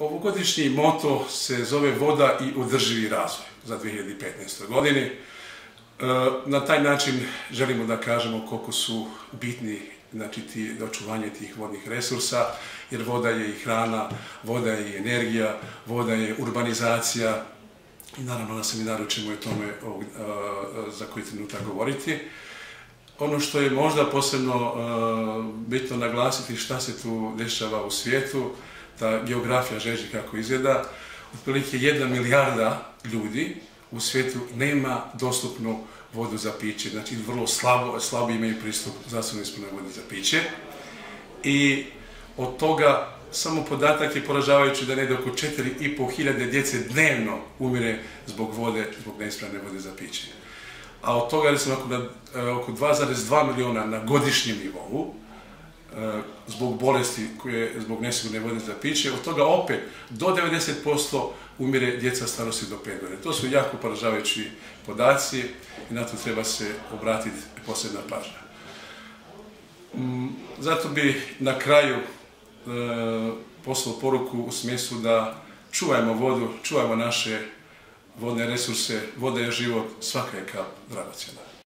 Ovogodišnji moto se zove Voda i održivi razvoj za 2015. godini. Na taj način želimo da kažemo koliko su bitni očuvanje tih vodnih resursa, jer voda je i hrana, voda je i energija, voda je urbanizacija i naravno na seminaru ćemo o tome za koji trenutak govoriti. Ono što je možda posebno bitno naglasiti šta se tu dešava u svijetu, ta geografija žeđi kako izgleda, otprilike 1 milijarda ljudi u svijetu nema dostupnu vodu za piće, znači vrlo slabo imaju pristup zdravstveno ispravnoj vodi za piće. I od toga samo podatak je poražavajući da negdje oko 4.500 djece dnevno umire zbog neispravne vode za piće. A od toga recimo oko 2,2 miliona na godišnjem nivou zbog bolesti zbog nesigurne vode za piće, od toga opet do 90% umire djeca starosti do 5 godina. To su jako poražavajući podaci i na to treba se obratiti posebna pažnja. Zato bi na kraju poslao poruku u smislu da čuvajmo vodu, čuvajmo naše vodne resurse, voda je život, svaka je kap dragocjena.